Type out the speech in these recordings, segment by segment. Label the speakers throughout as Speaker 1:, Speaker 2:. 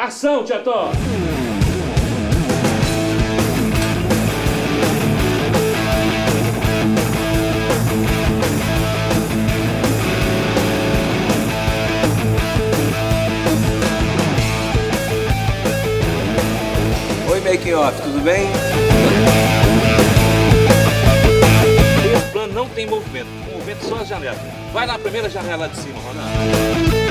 Speaker 1: Ação, Tia Tó!
Speaker 2: Oi, making off, tudo bem?
Speaker 1: Esse plano não tem movimento. O movimento só as janelas. Vai na primeira janela lá de cima, Ronaldo.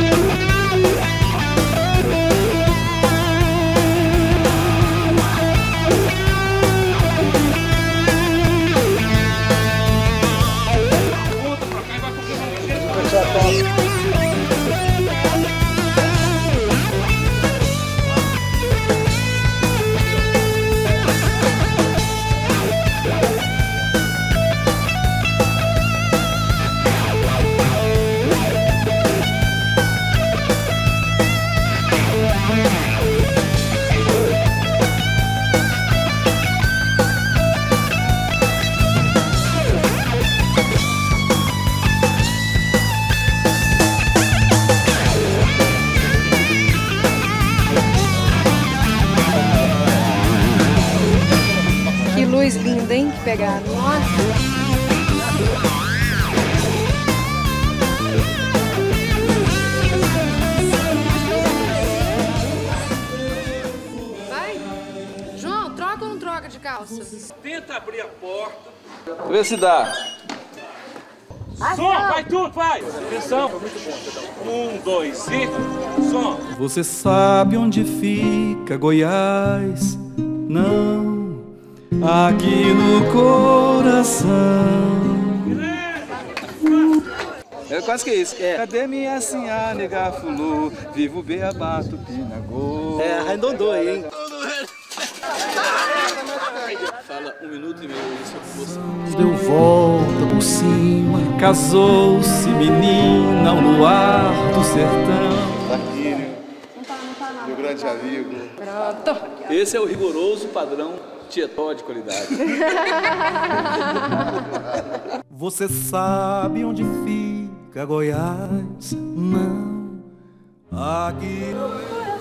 Speaker 3: Que luz linda, hein? Que pegar. Nossa! Vai! João, troca ou não troca de calça?
Speaker 1: Tenta abrir a porta.
Speaker 2: Vê se dá.
Speaker 1: Som, vai tudo, vai! Atenção! 1, 2 e... som!
Speaker 4: Você sabe onde fica Goiás? Não, aqui no coração.
Speaker 2: É quase que isso. Cadê minha senhora, nega fulô? Vivo beabá, tupinagô.
Speaker 5: Arredondou aí, hein?
Speaker 1: Fala 1 minuto e meio sobre você.
Speaker 4: Deu volta por cima, casou-se menina ao luar do sertão.
Speaker 6: Marquinhos, meu grande amigo.
Speaker 3: Pronto!
Speaker 5: Esse é o rigoroso padrão Tietó de qualidade.
Speaker 4: Você sabe onde fica Goiás? Não, aqui no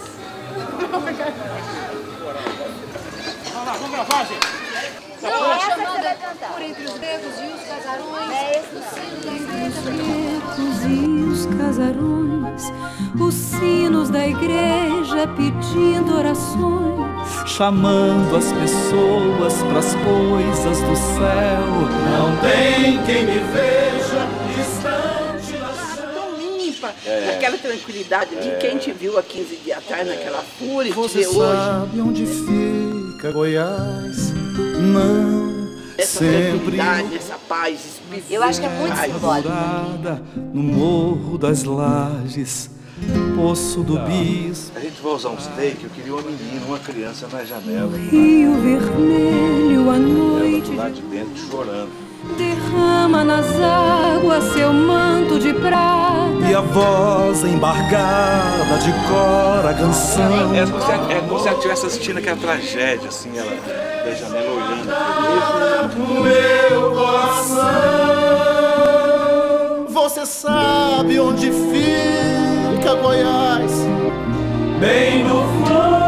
Speaker 1: Vamos gravar, gente!
Speaker 3: Por entre os becos e os casarões,
Speaker 7: Os casarões, os sinos da igreja pedindo orações,
Speaker 4: chamando as pessoas pras coisas do céu. Não tem quem me veja distante da
Speaker 8: Tão limpa, aquela tranquilidade de quem te viu há 15 dias atrás naquela fúria e te
Speaker 4: Você
Speaker 8: vê hoje.
Speaker 4: sabe onde fica Goiás? Não,
Speaker 8: Essa
Speaker 4: sempre
Speaker 8: tranquilidade, essa paz espiritual.
Speaker 9: Eu acho que é muito simbólico.
Speaker 4: morada no Morro das Lajes, Poço do Bispo.
Speaker 1: A gente vai usar um steak, eu queria uma menina, uma criança na janela.
Speaker 7: Rio Vermelho à
Speaker 1: Ela
Speaker 7: noite
Speaker 1: do lado de dentro chorando.
Speaker 7: derrama nas águas seu manto de prata.
Speaker 4: E a voz embargada de cor a canção.
Speaker 1: É como se ela estivesse assistindo aquela tragédia, assim, ela da janela olhando.
Speaker 4: No meu coração, você sabe onde fica Goiás? Bem no fundo